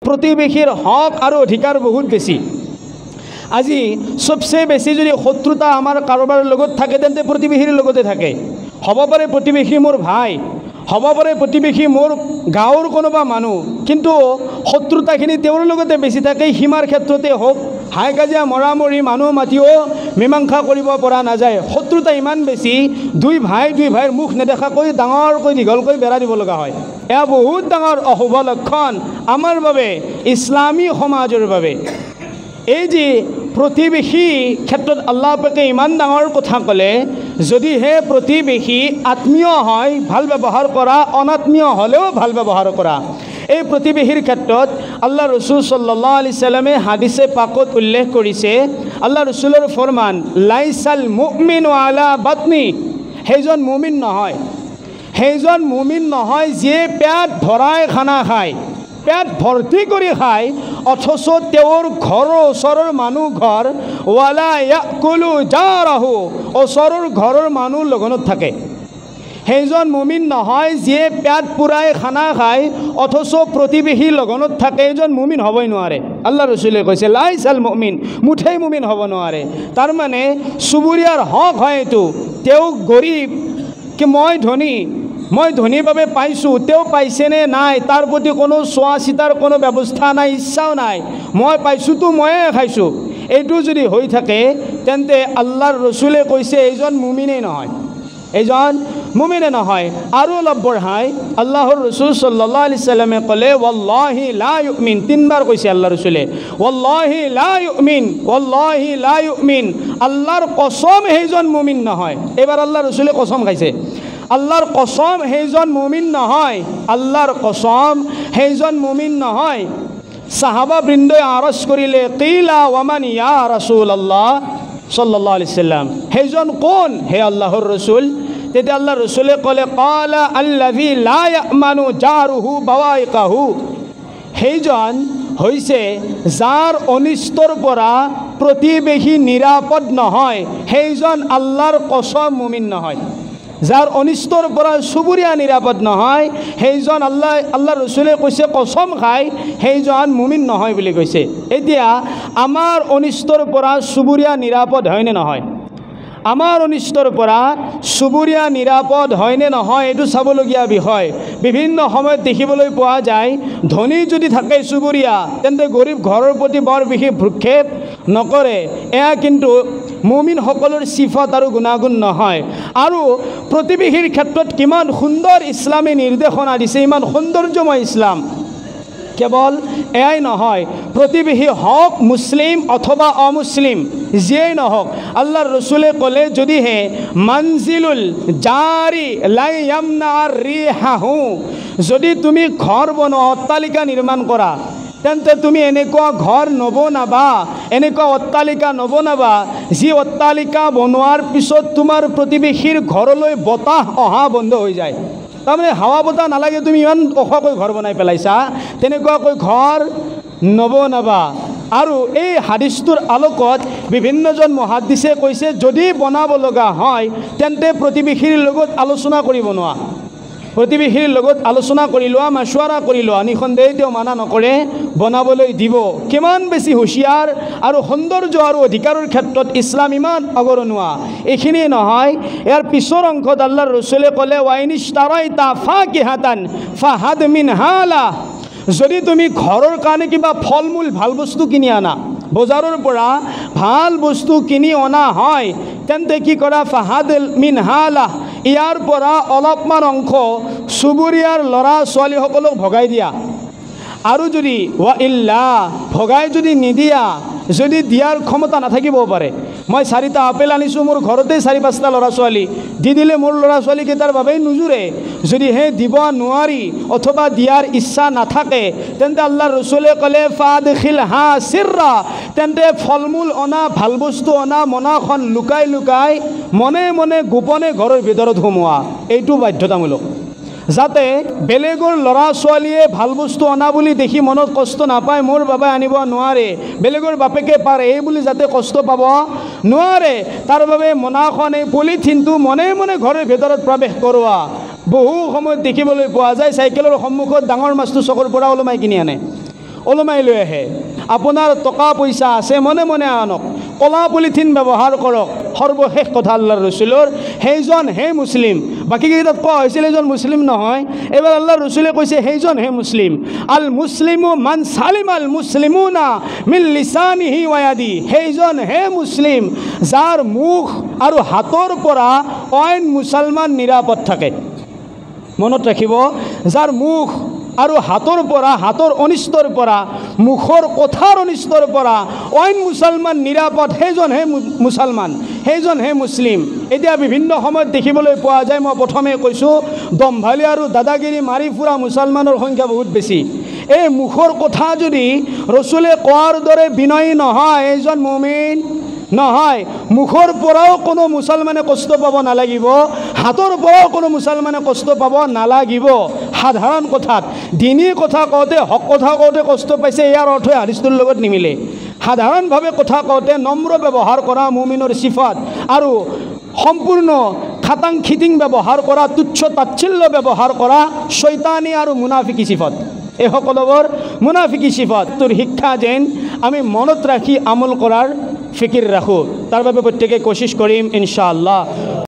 প্ৰতিবেশীৰ হক আৰু অধিকাৰ বহুত বেছি। আজি সবচে বেছি যদি শত্ৰুতা আমাৰ কাৰোবাৰ লগত থাকে তেন্তে প্ৰতিবেশীৰ লগতে থাকে। হ'ব পাৰে প্ৰতিবেশী মোৰ ভাই, হ'ব পাৰে প্ৰতিবেশী মোৰ গাঁৱৰ কোনোবা মানুহ, কিন্তু শত্ৰুতাখিনি তেওঁৰ লগতে বেছি থাকে। সীমাৰ ক্ষেত্ৰতে হওক, হাই কাজিয়া মৰামৰি মানুহ মাতিও মীমাংসা কৰিব পৰা নাযায়। শত্ৰুতা ইমান বেছি, দুই ভাইৰ মুখ নেদেখাকৈ ডাঙৰকৈ দীঘলকৈ বেৰা দিব লগা হয়। এয়া বহুত ডাঙৰ অশুভ লক্ষণ আমাৰ বাবে, ইছলামী সমাজৰ বাবে। এই যে প্ৰতিবেশী ক্ষেত্ৰত আল্লাহ পাকে ইমান ডাঙৰ কথা ক'লে, যদিহে প্ৰতিবেশী আত্মীয় হয় ভাল ব্যৱহাৰ কৰা, অনাত্মীয় হ'লেও ভাল ব্যৱহাৰ কৰা। এই প্ৰতিবেশীৰ ক্ষেত্ৰত আল্লাহ ৰসুল সাল্লাল্লাহু আলাইহি সাল্লামে হাদিছে পাকত উল্লেখ কৰিছে, আল্লাহ ৰসুলৰ ফৰমান, লাইছাল মুমিনু আলা বাতনি, সেইজন মুমিন নহয় যিয়ে পেট ভৰাই খানা খায়, পেট ভৰ্তি কৰি খায়, অথচ তেওঁৰ ঘৰৰ ওচৰৰ মানুহ ঘৰ ৱালা ইয়াকুলু জাৰাহু, ওচৰৰ ঘৰৰ মানুহ লগনত থাকে। সেইজন মুমিন নহয় যিয়ে পেট পুৰাই খানা খায় অথচ প্ৰতিবেশীৰ লগনত থাকে, এইজন মুমিন হ'বই নোৱাৰে। আল্লাহ ৰসুলে কৈছে লাইছাল মুমিন, মুঠেই মুমিন হ'ব নোৱাৰে। তাৰমানে চুবুৰীয়াৰ হক হয় এইটো। তেওঁ গৰীব কি মই ধনী বাবে পাইছোঁ, তেওঁ পাইছেনে নাই তাৰ প্ৰতি কোনো চোৱা চিতাৰ কোনো ব্যৱস্থা নাই, ইচ্ছাও নাই। মই পাইছোঁতো ময়ে খাইছোঁ, এইটো যদি হৈ থাকে তেন্তে আল্লাহৰ ৰসুলে কৈছে এইজন মুমিনেই নহয়, এইজন মুমিনে নহয়। আৰু অলপ বঢ়াই আল্লাহৰ ৰসুল সাল্লাল্লাহু আলাইহি সাল্লামে ক'লে ওয়াল্লাহি লা ইউমিন, তিনিবাৰ কৈছে আল্লাহ ৰসুলে, ওয়াল্লাহি লা ইউমিন, ওয়াল্লাহি লা ইউমিন, আল্লাহৰ কসম সেইজন মুমিন নহয়। এইবাৰ আল্লাহ ৰসুলে কসম খাইছে, আল্লাহৰ কসম সেইজন মুমিন নহয়, আল্লাহৰ কসম সেইজন মুমিন নহয়। সাহাবা বৃন্দই আৰজ কৰিলে, কিলা ওয়ামান ইয়া ৰাসূলুল্লাহ সাল্লাল্লাহু আলাইহি সাল্লাম, সেইজন কোন হে আল্লাহৰ ৰসুল? তেতিয়া আল্লাহ ৰসুলে ক'লে, ক্বালা আল্লাযী লা ইয়ামানু জাৰুহু বাৱাইকাহু, সেইজন হৈছে যাৰ অনিষ্টৰ পৰা প্ৰতিবেশী নিৰাপদ নহয়, সেইজন আল্লাহৰ কসম মুমিন নহয়। যাৰ অনিষ্টৰ পৰা চুবুৰীয়া নিৰাপদ নহয়, সেইজন আল্লাহ ৰসুলে কৈছে কসম খাই সেইজন মুমিন নহয় বুলি কৈছে। এতিয়া আমাৰ অনিষ্টৰ পৰা চুবুৰীয়া নিৰাপদ হয়নে নহয়? আমাৰ অনিষ্টৰ পৰা চুবুৰীয়া নিৰাপদ হয়নে নহয় এইটো চাবলগীয়া বিষয়। বিভিন্ন সময়ত দেখিবলৈ পোৱা যায়, ধনী যদি থাকে চুবুৰীয়া তেন্তে গৰীব ঘৰৰ প্ৰতি বৰ বিশেষ ভ্ৰক্ষেপ নকৰে। এয়া কিন্তু মুমিনসকলৰ সিফত আৰু গুণাগুণ নহয়। আৰু প্ৰতিবেশীৰ ক্ষেত্ৰত কিমান সুন্দৰ ইছলামী নিৰ্দেশনা দিছে, ইমান সৌন্দৰ্যময় ইছলাম। কেৱল এয়াই নহয়, প্ৰতিবেশী হওক মুছলিম অথবা অমুছলিম যিয়েই নহওক, আল্লাহৰ ৰসুলে ক'লে যদিহে মঞ্জিলুল জাৰি লা ইয়ামনা ৰিহাহু, যদি তুমি ঘৰ বনোৱা, অট্টালিকা নিৰ্মাণ কৰা, তেন্তে তুমি এনেকুৱা ঘৰ নবনাবা, এনেকুৱা অট্টালিকা নবনাবা যি অট্টালিকা বনোৱাৰ পিছত তোমাৰ প্ৰতিবেশীৰ ঘৰলৈ বতাহ অহা বন্ধ হৈ যায়। তাৰমানে হাৱা বতাহ নালাগে, তুমি ইমান ওখকৈ ঘৰ বনাই পেলাইছা, তেনেকুৱাকৈ ঘৰ নবনাবা। আৰু এই হাদিছটোৰ আলোকত বিভিন্নজন মুহাদ্দিছে কৈছে, যদি বনাব লগা হয় তেন্তে প্ৰতিবেশীৰ লগত আলোচনা কৰি বনোৱা, প্ৰতিবেশীৰ লগত আলোচনা কৰি লোৱা, মাছৱাৰা কৰি লোৱা, নিঃসন্দেহে তেওঁ মানা নকৰে, বনাবলৈ দিব। কিমান বেছি হুঁচিয়াৰ আৰু সৌন্দৰ্য আৰু অধিকাৰৰ ক্ষেত্ৰত ইছলাম ইমান অগৰণুৱা। এইখিনিয়ে নহয়, ইয়াৰ পিছৰ অংশত আল্লাহৰ ৰসুলে ক'লে ওয়াইনিশতাৰাইতা ফাকিহাতান ফাহাদ মিনহা লা, যদি তুমি ঘৰৰ কাৰণে কিবা ফল মূল ভাল বস্তু কিনি আনা, বজাৰৰ পৰা ভাল বস্তু কিনি অনা হয়, তেন্তে কি কৰা, ফাহাদ মিনহা লা, ইয়াৰ পৰা অলপমান অংশ চুবুৰীয়াৰ ল'ৰা ছোৱালীসকলক ভগাই দিয়া। আৰু যদি ৱা ইল্লা, ভগাই যদি নিদিয়া, যদি দিয়াৰ ক্ষমতা নাথাকিবও পাৰে, মই 4টা আপেল আনিছোঁ, মোৰ ঘৰতে 4-5টা ল'ৰা ছোৱালী, দি দিলে মোৰ ল'ৰা ছোৱালীকেইটাৰ বাবেই নুজুৰে, যদিহে দিব নোৱাৰি অথবা দিয়াৰ ইচ্ছা নাথাকে, তেন্তে আল্লাহ ৰসুলে ক'লে ফাদখিলহা সিৰৰা, তেন্তে ফল মূল অনা, ভাল বস্তু অনা মনাখন লুকাই লুকাই মনে মনে গোপনে ঘৰৰ ভিতৰত সোমোৱা। এইটো বাধ্যতামূলক, যাতে বেলেগৰ ল'ৰা ছোৱালীয়ে ভাল বস্তু অনা বুলি দেখি মনত কষ্ট নাপায়, মোৰ বাবাই আনিব নোৱাৰে, বেলেগৰ বাপেকে পাৰে, এই বুলি যাতে কষ্ট পাব নোৱাৰে, তাৰ বাবে মনাখন, এই পলিথিনটো মনে মনে ঘৰৰ ভিতৰত প্ৰৱেশ কৰোৱা। বহু সময়ত দেখিবলৈ পোৱা যায়, চাইকেলৰ সন্মুখত ডাঙৰ মাছটো চকৰ পৰা ওলমাই কিনি আনে, ওলমাই লৈ আহে। আপোনাৰ টকা পইচা আছে মনে মনে আনক, কলা পলিথিন ব্যৱহাৰ কৰক। সৰ্বশেষ কথা আল্লাহৰ ৰচুলৰ, সেইজন হে মুছলিম। বাকীকেইটাত কোৱা হৈছিল এইজন মুছলিম নহয়, এইবাৰ আল্লাহৰ ৰচুলে কৈছে সেইজন হে মুছলিম। আল মুছলিমু মান চালিম আল মুছলিমুনা মিন লিসানিহি ওয়া ইয়াদি। সেইজন হে মুছলিম যাৰ মুখ আৰু হাতৰ পৰা অইন মুছলমান নিৰাপদ থাকে। মনত ৰাখিব, যাৰ মুখ আৰু হাতৰ পৰা, হাতৰ অনিষ্টৰ পৰা, মুখৰ কথাৰ অনিষ্টৰ পৰা অইন মুছলমান নিৰাপদ, সেইজন হে মুছলমান, সেইজন হে মুছলিম। এতিয়া বিভিন্ন সময়ত দেখিবলৈ পোৱা যায়, মই প্ৰথমে কৈছোঁ, দম্ভালি আৰু দাদাগিৰি মাৰি ফুৰা মুছলমানৰ সংখ্যা বহুত বেছি। এই মুখৰ কথা যদি ৰচুলে কোৱাৰ দৰে বিনয়ী নহয়, এইজন মুমিন নহয়। মুখৰ পৰাও কোনো মুছলমানে কষ্ট পাব নালাগিব, হাতৰ পৰাও কোনো মুছলমানে কষ্ট পাব নালাগিব। সাধাৰণ কথাত দিনী কথা কওঁতে, হক কথা কওঁতে কষ্ট পাইছে, ইয়াৰ অৰ্থই হাদিছটোৰ লগত নিমিলে। সাধাৰণভাৱে কথা কওঁতে নম্ৰ ব্যৱহাৰ কৰা মুমিনৰ সিফাত, আৰু সম্পূৰ্ণ খাটাং খিটিং ব্যৱহাৰ কৰা, তুচ্ছ তাচ্ছিল্য ব্যৱহাৰ কৰা শৈতানী আৰু মুনাফিকি সিফাত, এই সকলোবোৰ মুনাফিকি সিফাত। তোৰ শিক্ষা যেন আমি মনত ৰাখি আমল কৰাৰ ফিকিৰ ৰাখোঁ, তাৰ বাবে প্ৰত্যেকে কোচিছ কৰিম ইনশাআল্লাহ।